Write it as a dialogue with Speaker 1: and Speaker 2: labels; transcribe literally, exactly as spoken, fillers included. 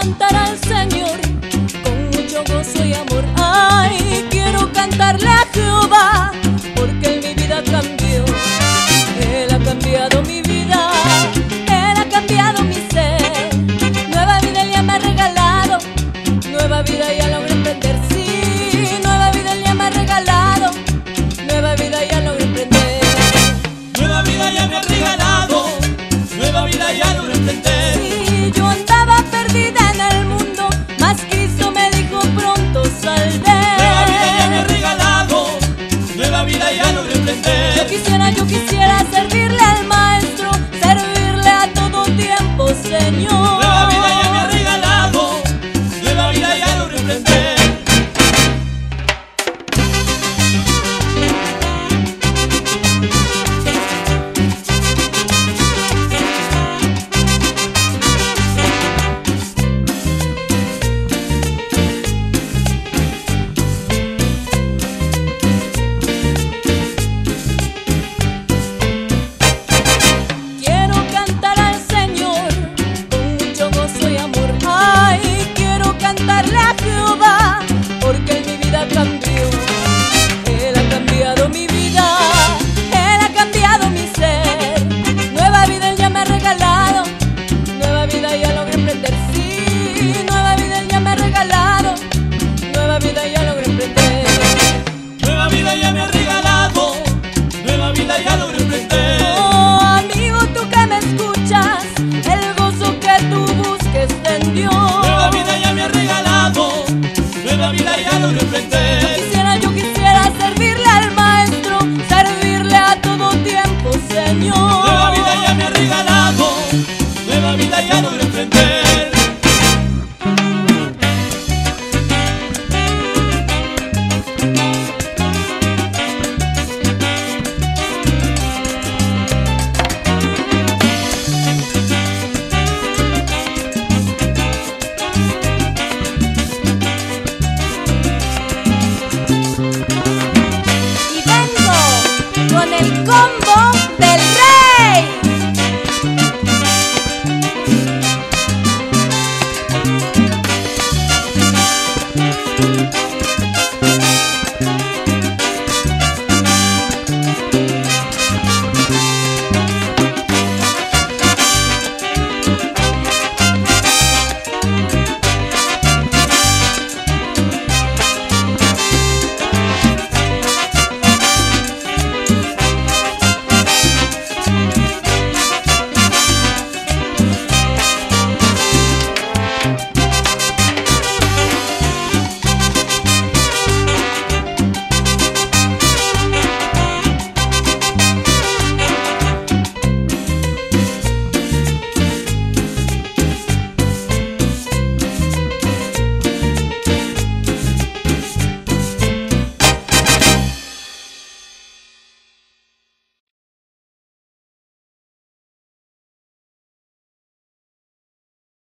Speaker 1: cantar al Señor con mucho gozo y amor. Ay, quiero cantarle a Jehová porque en mi vida cambió. Él ha cambiado mi vida, Él ha cambiado mi ser. Nueva vida Él ya me ha regalado, nueva vida ya logré emprender. Sí, nueva vida Él ya me ha regalado, nueva vida ya logré emprender.
Speaker 2: Nueva vida ya me ha regalado, nueva vida ya logré emprender.
Speaker 1: Sí, yo andaba perdida en el mundo, mas Cristo me dijo pronto saldré.
Speaker 2: Nueva vida ya me ha regalado, nueva vida ya logré emprender.
Speaker 1: Yo quisiera, yo quisiera servirle al Maestro, servirle a todo tiempo, Señor.
Speaker 2: Nueva vida ya me ha regalado, nueva vida ya logré emprender.
Speaker 1: Cambió. Él ha cambiado mi vida, Él ha cambiado mi ser. Nueva vida Él ya me ha regalado, nueva vida ya logré emprender. Sí, nueva vida Él ya me ha regalado, nueva vida ya logré emprender.
Speaker 2: Nueva vida ya me ha regalado, nueva vida ya logré emprender.
Speaker 1: Oh, amigo, tú que me escuchas, el gozo que tú busques en Dios.
Speaker 2: Nueva vida ya me ha regalado, nueva vida ya logré emprender.
Speaker 1: Yo quisiera servirle al Maestro, servirle a todo tiempo, Señor.
Speaker 2: Nueva vida ya me ha regalado, nueva vida ya logré